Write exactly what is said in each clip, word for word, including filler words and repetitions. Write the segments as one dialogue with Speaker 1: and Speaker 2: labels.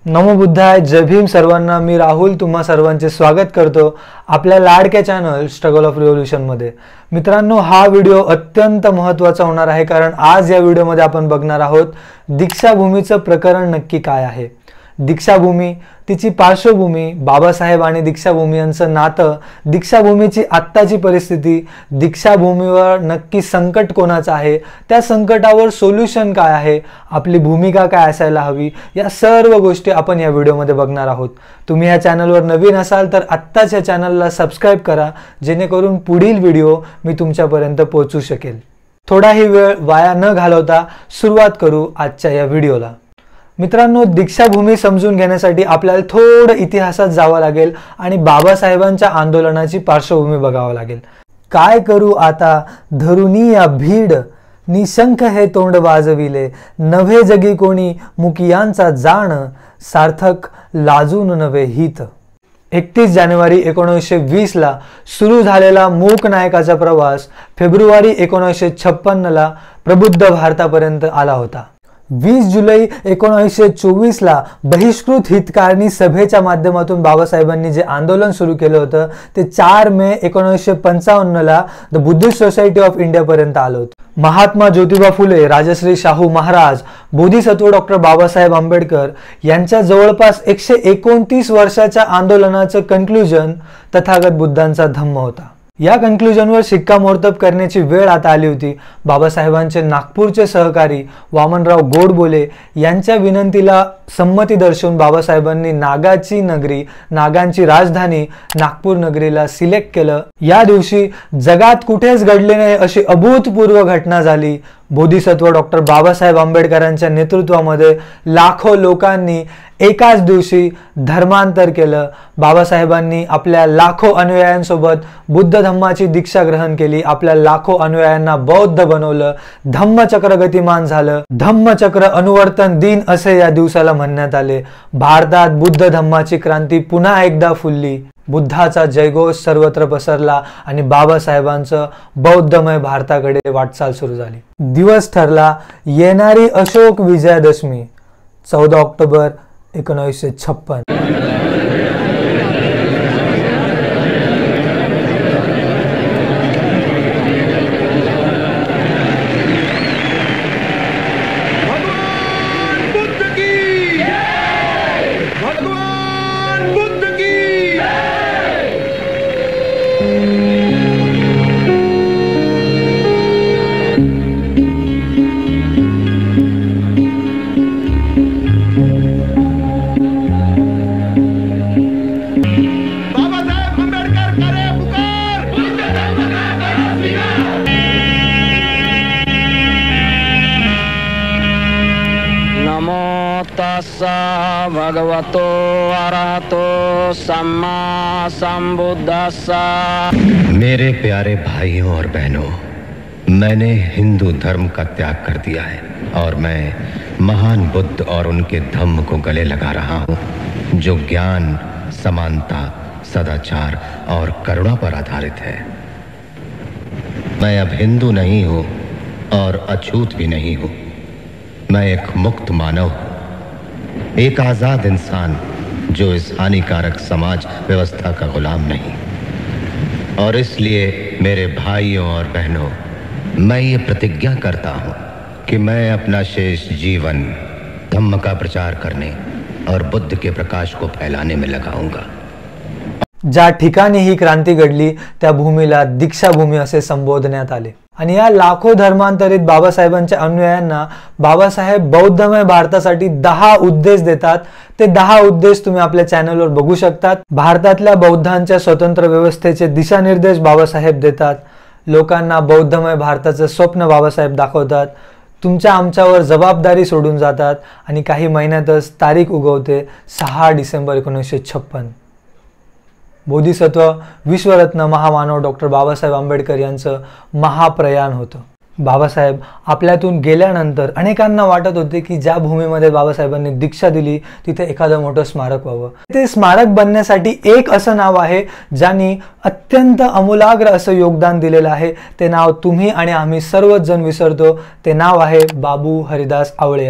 Speaker 1: नमो बुद्धाय, जय भीम सर्वांना। मी राहुल तुम्हा सर्वांचे स्वागत करतो आपल्या लाडक्या चॅनल स्ट्रगल ऑफ रिव्होल्यूशन मध्ये। मित्रांनो, हा व्हिडिओ अत्यंत महत्त्वाचा होणार आहे, कारण आज या व्हिडिओमध्ये आपण बघणार आहोत दीक्षाभूमीचं प्रकरण नक्की काय आहे। दीक्षाभूमी, तिची पार्श्वभूमी, बाबासाहेब आणि दीक्षाभूमी यांचं नातं, दीक्षाभूमीची आत्ताची परिस्थिती, दीक्षाभूमीवर नक्की संकट कोणाचं आहे, त्या संकटावर सोल्युशन काय आहे, आपली भूमिका काय असायला हवी, या सर्व गोष्टी आपण या व्हिडिओमध्ये बघणार आहोत। तुम्ही या चॅनलवर नवीन असाल तर आत्ताच या चॅनलला सबस्क्राइब करा, जेणेकरून पुढील व्हिडिओ मी तुमच्यापर्यंत पोहोचू शकेल। थोडाही वेळ वाया न घालवता सुरुवात करू आजच्या या व्हिडिओला। मित्रांनो, दीक्षाभूमी समजून घेण्यासाठी आपल्याला थोडं इतिहासात जावं लागेल आणि बाबासाहेबांच्या आंदोलनाची पार्श्वभूमी बघावं लागेल। काय करू आता धरुनी या भीड, निशंक हे तोंड वाजविले, नव्हे जगी कोणी मुकियांचा जाण, सार्थक लाजून नव्हे हित। एकतीस जानेवारी एकोणीसशे वीस ला सुरू झालेला मूक नायकाचा प्रवास फेब्रुवारी एकोणीसशे छप्पन्न ला प्रबुद्ध भारतापर्यंत आला होता। वीस जुलै एकोणीसशे चोवीस ला बहिष्कृत हितकारणी सभेच्या माध्यमातून बाबासाहेबांनी जे आंदोलन सुरू केलं होतं ते चार मे एकोणीसशे पंचावन्न ला the Buddhist society of India पर्यंत आलं होतं। महात्मा ज्योतिबा फुले, राजश्री शाहू महाराज, बोधिसत्व डॉक्टर बाबासाहेब आंबेडकर यांच्या जवळपास एकशे एकोणतीस वर्षाच्या आंदोलनाचं कन्क्लुजन तथागत बुद्धांचा धम्म होता। या कन्क्लुजनवर शिक्कामोर्तब करण्याची वेळ आता आली होती। बाबासाहेबांचे नागपूरचे सहकारी वामनराव गोडबोले यांच्या विनंतीला संमती दर्शवून बाबासाहेबांनी नागाची नगरी, नागांची राजधानी नागपूर नगरीला सिलेक्ट केलं। या दिवशी जगात कुठेच घडले नाही अशी अभूतपूर्व घटना झाली। बोधिसत्व डॉक्टर बाबासाहेब आंबेडकरांच्या नेतृत्वामध्ये लाखो लोकांनी एकाच दिवशी धर्मांतर केलं। बाबासाहेबांनी आपल्या लाखो अनुयायांसोबत बुद्ध धम्माची दीक्षा ग्रहण केली, आपल्या लाखो अनुयायांना बौद्ध बनवलं, धम्मचक्र गतिमान झालं। धम्मचक्र अनुवर्तन दिन असे या दिवसाला म्हणण्यात आले। भारतात बुद्ध धम्माची क्रांती पुन्हा एकदा फुलली, बुद्धाचा जयघोष सर्वत्र पसरला आणि बाबासाहेबांचं बौद्धमय भारताकडे वाटचाल सुरू झाली। दिवस ठरला येणारी अशोक विजयादशमी, चौदा ऑक्टोबर एकोणीसशे छप्पन।
Speaker 2: भगवतो अरहतो सम्मा संबुद्धस्सा।
Speaker 3: मेरे प्यारे भाइयों और बहनों, मैंने हिंदू धर्म का त्याग कर दिया है और मैं महान बुद्ध और उनके धम्म को गले लगा रहा हूँ, जो ज्ञान, समानता, सदाचार और करुणा पर आधारित है। मैं अब हिंदू नहीं हूँ और अछूत भी नहीं हूँ। मैं एक मुक्त मानव हूँ, एक आजाद इंसान जो इस हानिकारक समाज व्यवस्था का गुलाम नहीं। और इसलिए मेरे भाइयों और बहनों, मैं ये प्रतिज्ञा करता हूँ कि मैं अपना शेष जीवन धम्म का प्रचार करने और बुद्ध के प्रकाश को फैलाने में लगाऊंगा।
Speaker 1: ज्या ठिकाणी ही क्रांती घडली त्या भूमीला दीक्षाभूमी असे संबोधण्यात आले आणि या लाखो धर्मांतरित बाबासाहेबांच्या अनुयायांना बाबासाहेब बौद्धमय भारतासाठी दहा उद्देश देतात। ते दहा उद्देश तुम्ही आपल्या चॅनलवर बघू शकतात। भारतातल्या बौद्धांच्या स्वतंत्र व्यवस्थेचे दिशानिर्देश बाबासाहेब देतात। लोकांना बौद्धमय भारताचं स्वप्न बाबासाहेब दाखवतात। तुमच्या आमच्यावर जबाबदारी सोडून जातात आणि काही महिन्यातच तारीख उगवते सहा डिसेंबर एकोणीसशे छप्पन। बोधिसत्व विश्वरत्न महामानव डॉक्टर बाबासाहेब आंबेडकर यांचं महाप्रयाण होतं। बाबासाहेब आपल्यातून गेल्यानंतर अनेकांना वाटत होते की ज्या भूमीमध्ये बाबासाहेबांनी दीक्षा दिली तिथे एखादं मोठं स्मारक व्हावं। ते स्मारक बनण्यासाठी एक असं नाव आहे ज्यांनी अत्यंत अमूलाग्र असं योगदान दिलेलं आहे। ते नाव तुम्ही आणि आम्ही सर्वच जण विसरतो। ते नाव आहे बाबू हरिदास आवळे यांचं।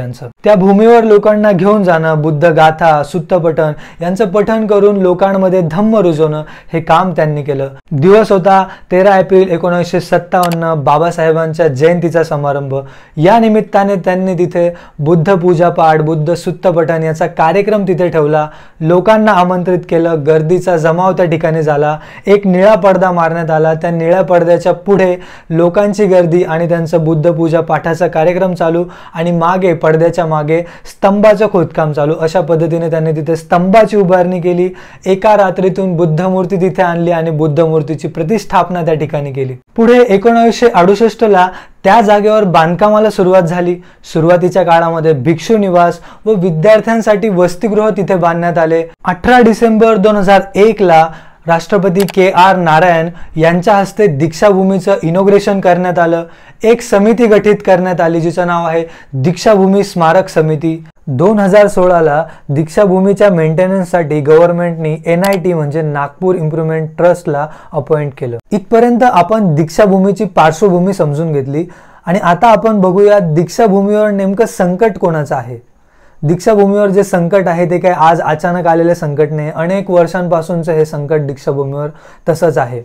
Speaker 1: त्या भूमीवर लोकांना घेऊन जाणं, बुद्ध गाथा, सुत्त पठण यांचं पठण करून लोकांमध्ये धम्म रुजवणं हे काम त्यांनी केलं. दिवस होता तेरा एप्रिल एकोणीसशे सत्तावन्न, बाबासाहेबांच्या जयंतीचा समारंभ. या निमित्ताने त्यांनी तिथे बुद्ध पूजा पाठ, बुद्ध सुत्त पठण याचा कार्यक्रम तिथे ठेवला. लोकांना आमंत्रित केलं. गर्दीचा जमाव त्या ठिकाणी झाला. एक निळा पडदा मारण्यात आला. त्या निळ्या पडद्याच्या पुढे लोकांची गर्दी आणि त्यांचं बुद्ध पूजा पाठाचा कार्यक्रम चालू आणि मागे पडद्याच्या मागे स्तंभाचं खोदकाम चालू. अशा पद्धतीने त्यांनी तिथे स्तंभाची उभारणी केली. एका रात्रीतून बुद्ध मूर्ती तिथे आणली आणि बुद्ध मूर्तीची प्रतिष्ठापना त्या ठिकाणी केली. पुढे एकोणीसशे अडुसष्ट ला त्या जागेवर बांधकामाला सुरुवात झाली. सुरुवातीच्या काळामध्ये भिक्षू निवास व विद्यार्थ्यांसाठी वसतिगृह तिथे बांधण्यात आले. अठरा डिसेंबर दोन हजार एक ला राष्ट्रपती के आर नारायण यांच्या हस्ते दीक्षाभूमीचं इनॉग्रेशन करण्यात आलं. एक समिती गठीत करण्यात आली जिचं नाव आहे दीक्षाभूमी स्मारक समिती. दोन हजार सोळा ला दीक्षाभूमीच्या मेंटेनन्ससाठी गव्हर्नमेंटनी एन आय टी म्हणजे नागपूर इम्प्रुव्हमेंट ट्रस्टला अपॉइंट केलं. इथपर्यंत आपण दीक्षाभूमीची पार्श्वभूमी समजून घेतली आणि आता आपण बघूया दीक्षाभूमीवर नेमकं संकट कोणाचं आहे. दीक्षाभूमीवर जे संकट आहे ते काय आज अचानक आलेले संकट नाही. अनेक वर्षांपासूनचं हे संकट दीक्षाभूमीवर तसंच आहे.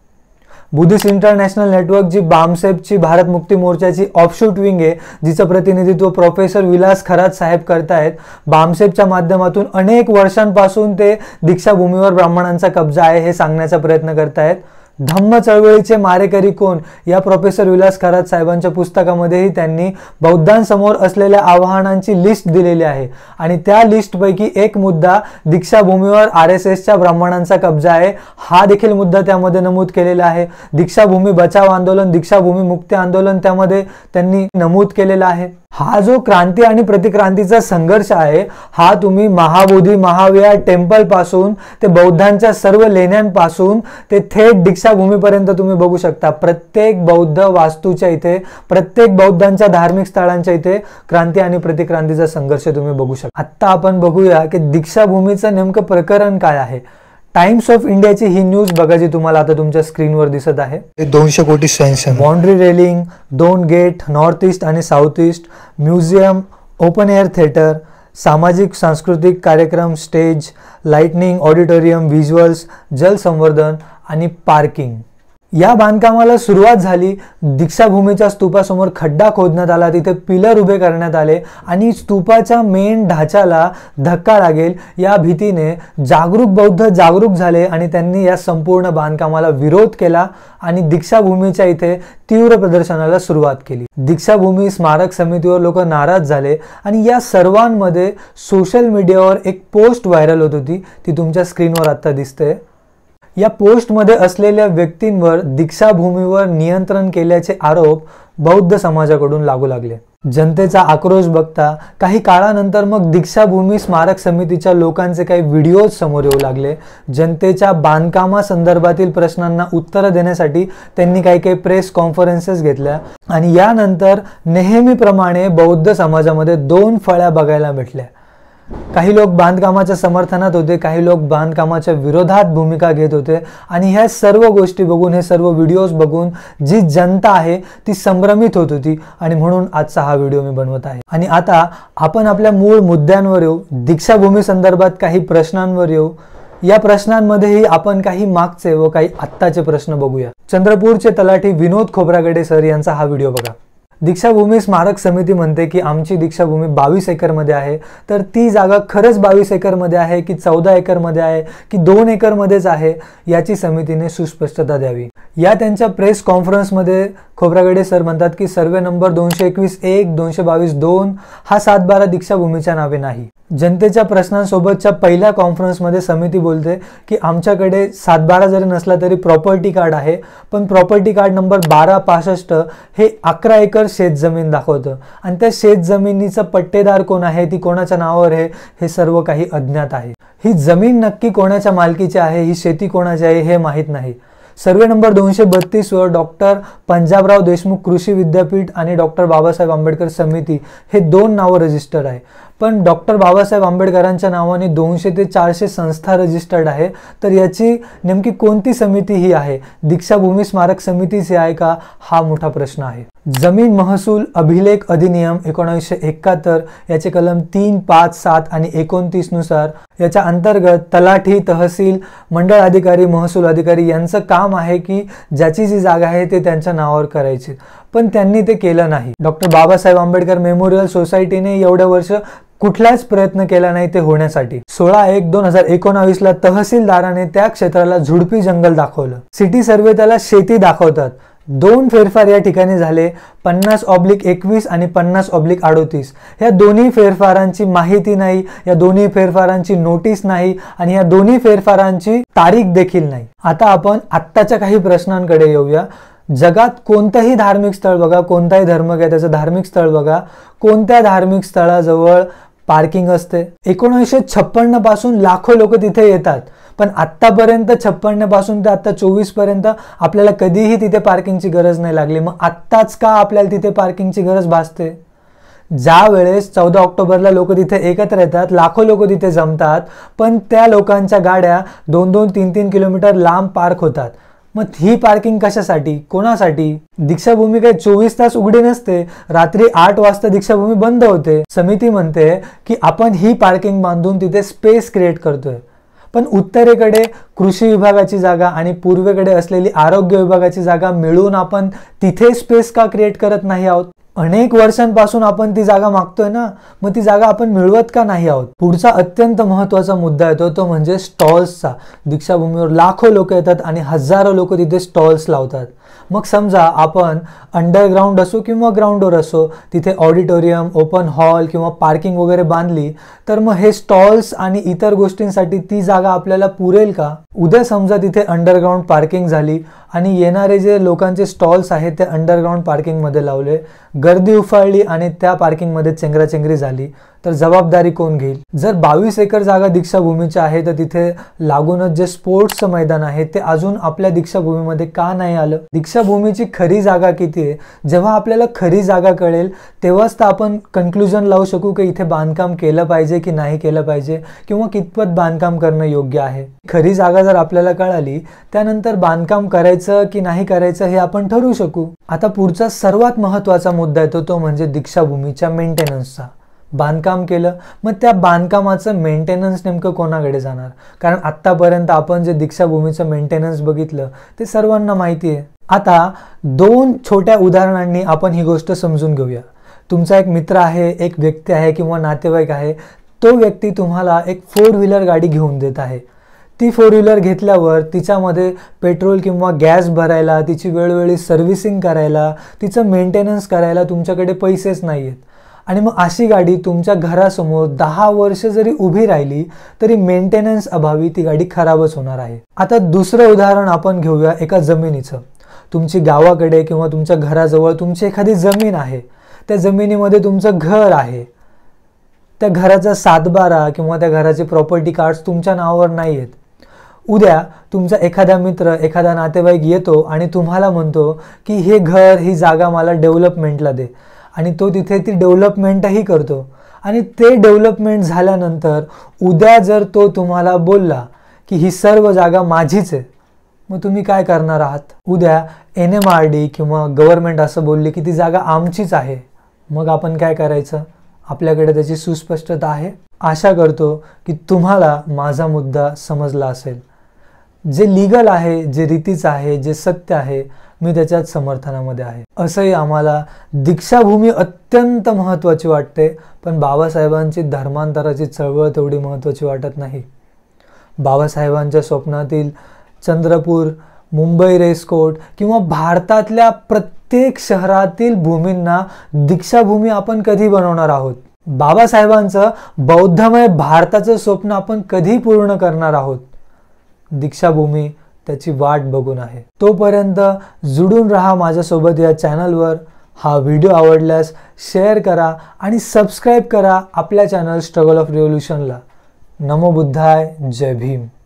Speaker 1: बुद्धिस्ट इंटरनॅशनल नेटवर्क जी बामसेबची भारत मुक्ती मोर्चाची ऑफशूट विंग आहे, जिचं प्रतिनिधित्व प्रोफेसर विलास खरात साहेब करतायत. बामसेबच्या माध्यमातून अनेक वर्षांपासून ते दीक्षाभूमीवर ब्राह्मणांचा कब्जा आहे हे सांगण्याचा प्रयत्न करतायत. धम्म चळवळीचे मारेकरी कोण या प्रोफेसर विलास खरात साहेबांच्या पुस्तकामध्येही त्यांनी बौद्धांसमोर असलेल्या आव्हानांची लिस्ट दिलेली आहे आणि त्या लिस्टपैकी एक मुद्दा दीक्षाभूमीवर आर एस एसच्या ब्राह्मणांचा कब्जा आहे. हा देखील मुद्दा त्यामध्ये नमूद केलेला आहे. दीक्षाभूमी बचाव आंदोलन, दीक्षाभूमी मुक्ती आंदोलन त्यामध्ये त्यांनी नमूद केलेला आहे. हा जो क्रांती आणि प्रतिक्रांतीचा संघर्ष आहे हा तुम्ही महाबोधी महाविहार टेम्पल पासून ते बौद्धांच्या सर्व लेण्यांपासून ते थेट दीक्षाभूमीपर्यंत तुम्ही बघू शकता. प्रत्येक बौद्ध वास्तूच्या इथे, प्रत्येक बौद्धांच्या धार्मिक स्थळांच्या इथे क्रांती आणि प्रतिक्रांतीचा संघर्ष तुम्ही बघू शकता. आता आपण बघूया की दीक्षाभूमीचं नेमकं प्रकरण काय आहे. टाइम्स ऑफ इंडियाची ही न्यूज बघा जी तुम्हाला आता तुमच्या स्क्रीनवर दिसत आहे.
Speaker 4: दोनशे कोटी सँक्शन,
Speaker 1: बाउंड्री रेलिंग, दोन गेट, नॉर्थ ईस्ट आणि south east, museum, open air theatre, सामाजिक सांस्कृतिक कार्यक्रम, स्टेज, लाइटनिंग, ऑडिटोरियम, व्हिज्युअल्स, जलसंवर्धन आणि पार्किंग. या बांधकामाला सुरुवात झाली. दीक्षाभूमीच्या स्तूपासमोर खड्डा खोदण्यात आला, तिथे पिलर उभे करण्यात आले आणि स्तूपाच्या मेन ढाच्याला धक्का लागेल या भीतीने जागरूक बौद्ध जागरूक झाले आणि त्यांनी या संपूर्ण बांधकामाला विरोध केला आणि दीक्षाभूमीच्या इथे तीव्र प्रदर्शनाला सुरुवात केली. दीक्षाभूमी स्मारक समितीवर लोक नाराज झाले आणि या सर्वांमध्ये सोशल मीडियावर एक पोस्ट व्हायरल होत होती, ती तुमच्या स्क्रीनवर आता दिसते. या पोस्टमध्ये असलेल्या व्यक्तींवर दीक्षाभूमीवर नियंत्रण केल्याचे आरोप बौद्ध समाजाकडून लागू लागले. जनतेचा आक्रोश बघता काही काळानंतर मग दीक्षाभूमी स्मारक समितीच्या लोकांचे काही व्हिडिओज समोर येऊ लागले. जनतेच्या बांधकामासंदर्भातील प्रश्नांना उत्तरं देण्यासाठी त्यांनी काही काही प्रेस कॉन्फरन्सेस घेतल्या आणि यानंतर नेहमीप्रमाणे बौद्ध समाजामध्ये दोन फळ्या बघायला भेटल्या. काही लोक बांधकामाच्या समर्थनात होते, काही लोक बांधकामाच्या विरोधात भूमिका घेत होते आणि ह्या सर्व गोष्टी बघून, हे सर्व व्हिडिओज बघून जी जनता आहे ती संभ्रमित होत होती आणि म्हणून आजचा हा व्हिडिओ मी बनवत आहे. आणि आता आपण आपल्या मूळ मुद्द्यांवर येऊ. दीक्षाभूमी संदर्भात काही प्रश्नांवर येऊ. या प्रश्नांमध्येही आपण काही मागचे व काही आत्ताचे प्रश्न बघूया. चंद्रपूरचे तलाठी विनोद खोब्रागडे सर यांचा हा व्हिडिओ बघा. दीक्षाभूमी स्मारक समिती म्हणते की आमची दीक्षाभूमी बावीस एकर मध्ये आहे, तर ती जागा खरंच बावीस एकर मध्ये आहे की चौदा एकर मध्ये आहे की दोन एकर मध्येच आहे याची समितीने सुस्पष्टता द्यावी. या त्यांच्या प्रेस कॉन्फरन्समध्ये खोब्रागडे सर म्हणतात की सर्वे नंबर दोनशे एकवीस एक दोनशे बावीस दोन हा सातबारा दीक्षाभूमीच्या नावे नाही. जनतेच्या प्रश्नांसोबतच्या पहिल्या कॉन्फरन्समध्ये समिती बोलते की आमच्याकडे सातबारा जरी नसला तरी प्रॉपर्टी कार्ड आहे, पण प्रॉपर्टी कार्ड नंबर बारा पासष्ट हे अकरा एकर शेतजमीन दाखवतं आणि त्या शेतजमिनीचं पट्टेदार कोण आहे, ती कोणाच्या नावावर आहे हे सर्व काही अज्ञात आहे. ही जमीन नक्की कोणाच्या मालकीची आहे, ही शेती कोणाची आहे हे माहीत नाही. सर्वे नंबर दोनशे बत्तीस वर डॉक्टर पंजाबराव देशमुख कृषी विद्यापीठ आणि डॉक्टर बाबासाहेब आंबेडकर समिती हे दोन नावं रजिस्टर आहे, पण डॉक्टर बाबासाहेब आंबेडकरांच्या नावाने दोनशे ते चारशे संस्था रजिस्टर्ड आहे. तर याची नेमकी कोणती समिती ही आहे? दीक्षाभूमी स्मारक समितीची आहे का, हा मोठा प्रश्न आहे. जमीन महसूल अभिलेख अधिनियम एकोणीसशे एकाहत्तर याचे कलम तीन, पाच, सात आणि एकोणतीस नुसार याच्या अंतर्गत तलाठी, तहसील, मंडळ अधिकारी, महसूल अधिकारी यांचं काम आहे की ज्याची जी जागा आहे ते त्यांच्या नावावर करायची, पण त्यांनी ते केलं नाही. डॉक्टर बाबासाहेब आंबेडकर मेमोरियल सोसायटीने एवढ्या वर्ष कुठलाच प्रयत्न केला नाही ते होण्यासाठी. सोळा एक दोन हजार एकोणावीस ला तहसीलदाराने त्या क्षेत्राला झुडपी जंगल दाखवलं. सिटी सर्वे त्याला शेती दाखवतात. दोन फेरफार या ठिकाणी झाले, पन्नास ऑब्लिक एकवीस आणि पन्नास ऑब्लिक अडोतीस. या दोन्ही फेरफारांची माहिती नाही, या दोन्ही फेरफारांची नोटीस नाही आणि या दोन्ही फेरफारांची तारीख देखील नाही. आता आपण आत्ताच्या काही प्रश्नांकडे येऊया. जगात कोणतंही धार्मिक स्थळ बघा, कोणताही धर्म घ्या त्याचं धार्मिक स्थळ बघा, कोणत्या धार्मिक स्थळाजवळ पार्किंग असते? एकोणीसशे छप्पन्न पासून लाखो लोक तिथे येतात, पण आत्तापर्यंत छप्पन्न पासून ते आता चोवीस पर्यंत आपल्याला कधीही तिथे पार्किंगची गरज नाही लागली. मग आत्ताच का आपल्याला तिथे पार्किंगची गरज भासते? ज्या वेळेस चौदा ऑक्टोबरला लोक तिथे एकत्र येतात, लाखो लोक तिथे जमतात, पण त्या लोकांच्या गाड्या दोन दोन तीन तीन किलोमीटर लांब पार्क होतात. मग ही पार्किंग कशासाठी, कोणासाठी? दीक्षाभूमी काही चोवीस तास उघडी नसते, रात्री आठ वाजता दीक्षाभूमी बंद होते. समिती म्हणते की आपण ही पार्किंग बांधून तिथे स्पेस क्रिएट करतोय, पण उत्तरेकडे कृषी विभागाची जागा आणि पूर्वेकडे असलेली आरोग्य विभागाची जागा मिळून आपण तिथे स्पेस का क्रिएट करत नाही आहोत? अनेक वर्षांपासून आपण ती जागा मागतोय ना, मग ती जागा आपण मिळवत का नाही आहोत? पुढचा अत्यंत महत्त्वाचा मुद्दा येतो तो म्हणजे स्टॉल्सचा. दीक्षाभूमीवर लाखो लोक येतात आणि हजारो लोक तिथे स्टॉल्स लावतात. मग समजा आपण अंडरग्राउंड असो किंवा ग्राउंडवर असो तिथे ऑडिटोरियम, ओपन हॉल किंवा पार्किंग वगैरे बांधली, तर मग हे स्टॉल्स आणि इतर गोष्टींसाठी ती जागा आपल्याला पुरेल का? उद्या समजा तिथे अंडरग्राउंड पार्किंग झाली आणि येणारे जे लोकांचे स्टॉल्स आहेत ते अंडरग्राउंड पार्किंगमध्ये लावले, गर्दी उफाळली आणि त्या पार्किंगमध्ये चेंगराचेंगरी झाली, तर जबाबदारी कोण घेईल? जर बावीस एकर जागा दीक्षाभूमीची आहे तर तिथे लागूनच जे स्पोर्ट्सचं मैदान आहे ते अजून आपल्या दीक्षाभूमीमध्ये का नाही आलं? दीक्षाभूमीची खरी जागा किती आहे? जेव्हा आपल्याला खरी जागा कळेल तेव्हाच तर आपण कन्क्लुजन लावू शकू की इथे बांधकाम केलं पाहिजे की नाही केलं पाहिजे किंवा कितपत बांधकाम करणं योग्य आहे. खरी जागा जर आपल्याला कळाली त्यानंतर बांधकाम करायचं की नाही करायचं हे आपण ठरवू शकू. आता पुढचा सर्वात महत्त्वाचा मुद्दा येतो तो म्हणजे दीक्षाभूमीच्या मेंटेनन्सचा. बांधकाम केलं, मग त्या बांधकामाचं मेंटेनन्स नेमकं कोणाकडे जाणार? कारण आत्तापर्यंत आपण जे दीक्षाभूमीचं मेंटेनन्स बघितलं ते सर्वांना माहिती आहे. आता दोन छोट्या उदाहरणांनी आपण ही गोष्ट समजून घेऊया. तुमचा एक मित्र आहे, एक व्यक्ती आहे किंवा नातेवाईक आहे, तो व्यक्ती तुम्हाला एक फोर व्हीलर गाडी घेऊन देत आहे. ती फोर व्हीलर घेतल्यावर तिच्यामध्ये पेट्रोल किंवा गॅस भरायला, तिची वेळोवेळी सर्व्हिसिंग करायला, तिचं मेंटेनन्स करायला तुमच्याकडे पैसेच नाही आहेत. आणि मग अशी गाडी तुमच्या घरासमोर दहा वर्ष जरी उभी राहिली तरी मेंटेनन्स अभावी ती गाडी खराबच होणार आहे. आता दुसरं उदाहरण आपण घेऊया एका जमिनीचं. तुमची गावाकडे किंवा तुमच्या घराजवळ तुमची एखादी जमीन आहे, त्या जमिनीमध्ये तुमचं घर आहे, त्या घराचा सातबारा किंवा त्या घराचे प्रॉपर्टी कार्ड्स तुमच्या नावावर नाही आहेत. उद्या तुमचा एखादा मित्र, एखादा नातेवाईक येतो आणि तुम्हाला म्हणतो की हे घर, ही जागा मला डेव्हलपमेंटला दे, आणि तो तिथे ती डेव्हलपमेंटही करतो. आणि ते डेव्हलपमेंट झाल्यानंतर उद्या जर तो तुम्हाला बोलला की ही सर्व जागा माझीच आहे, मग तुम्ही काय करणार आहात? उद्या एन एम आर डी किंवा गव्हर्नमेंट असं बोलले की ती जागा आमचीच आहे, मग आपण काय करायचं? आपल्याकडे त्याची सुस्पष्टता आहे. आशा करतो की तुम्हाला माझा मुद्दा समजला असेल. जे लीगल आहे, जे रीतीचं आहे, जे सत्य आहे, मी त्याच्यात समर्थनामध्ये आहे. असंही आम्हाला दीक्षाभूमी अत्यंत महत्त्वाची वाटते, पण बाबासाहेबांची धर्मांतराची चळवळ तेवढी महत्त्वाची वाटत नाही. बाबासाहेबांच्या स्वप्नातील चंद्रपूर, मुंबई रेसकोर्ट किंवा भारतातल्या प्रत्येक शहरातील भूमींना दीक्षाभूमी आपण कधी बनवणार आहोत? बाबासाहेबांचं बौद्धमय भारताचं स्वप्न आपण कधी पूर्ण करणार आहोत? दीक्षाभूमी त्याची वाट बघून आहे. तोपर्यंत जुडून राहा माझ्यासोबत या चॅनलवर. हा व्हिडिओ आवडल्यास शेअर करा आणि सबस्क्राईब करा आपल्या चॅनल स्ट्रगल ऑफ रिव्होल्यूशनला. नमो बुद्धाय. जय भीम.